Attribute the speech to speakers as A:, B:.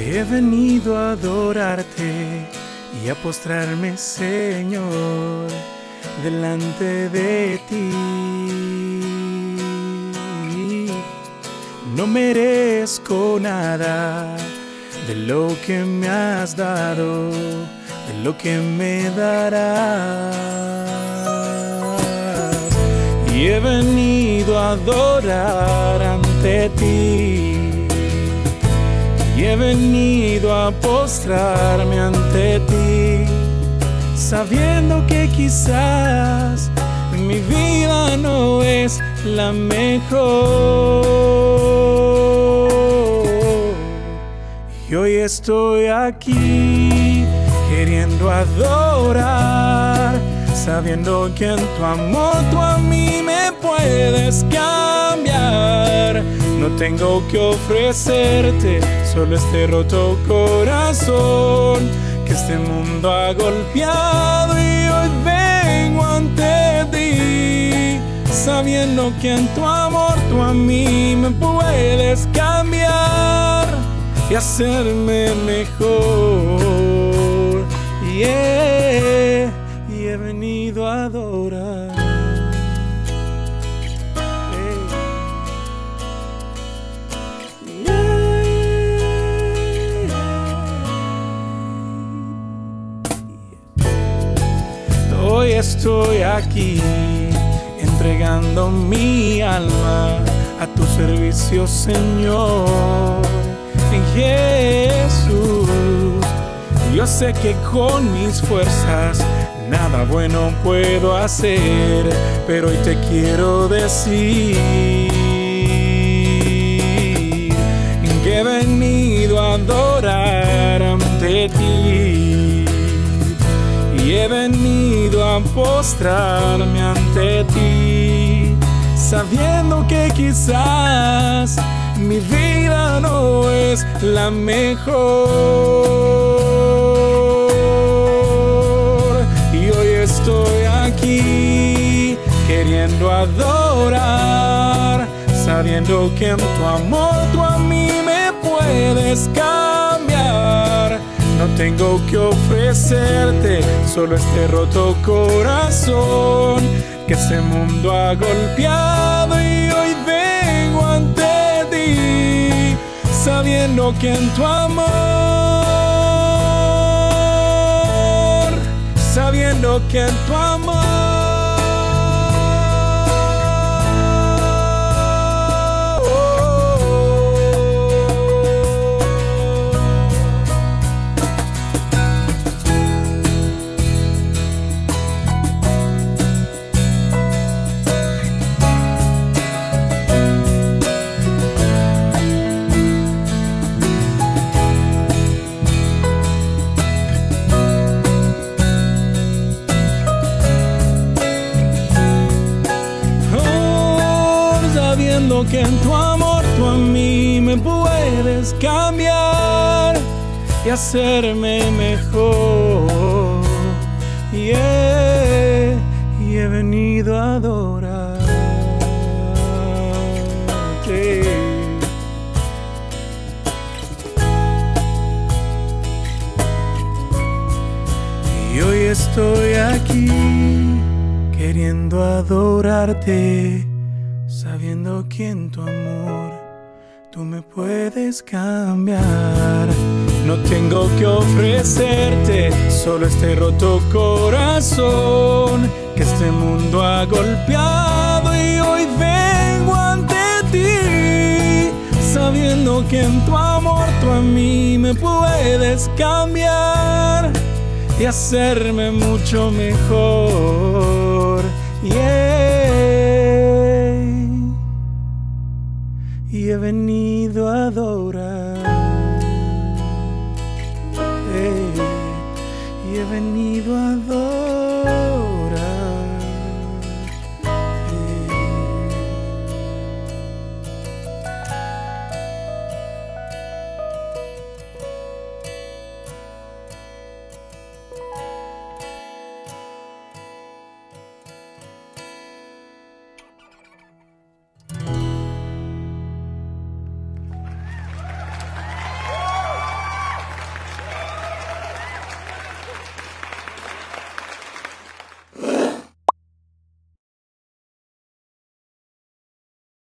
A: He venido a adorarte y a postrarme, Señor, delante de ti. No merezco nada de lo que me has dado, de lo que me darás. Y he venido a adorar ante ti. Y he venido a postrarme ante ti, sabiendo que quizás mi vida no es la mejor. Y hoy estoy aquí queriendo adorar, sabiendo que en tu amor tú a mí me puedes cambiar. No tengo que ofrecerte solo este roto corazón que este mundo ha golpeado, y hoy vengo ante ti, sabiendo que en tu amor tú a mí me puedes cambiar y hacerme mejor. Y he venido a adorar. Hoy estoy aquí entregando mi alma a tu servicio, Señor. En Jesús, yo sé que con mis fuerzas nada bueno puedo hacer, pero hoy te quiero decir que he venido a adorar ante ti. Y he venido a postrarme ante ti, sabiendo que quizás mi vida no es la mejor. Y hoy estoy aquí queriendo adorar, sabiendo que en tu amor tú a mí me puedes cambiar. No tengo que ofrecerte solo este roto corazón que este mundo ha golpeado, y hoy vengo ante ti, sabiendo que en tu amor, sabiendo que en tu amor que en tu amor tú a mí me puedes cambiar y hacerme mejor. Y he venido a adorarte. Y hoy estoy aquí queriendo adorarte, sabiendo que en tu amor tú me puedes cambiar. No tengo que ofrecerte solo este roto corazón que este mundo ha golpeado, y hoy vengo ante ti, sabiendo que en tu amor tú a mí me puedes cambiar y hacerme mucho mejor. Y he venido a adorar.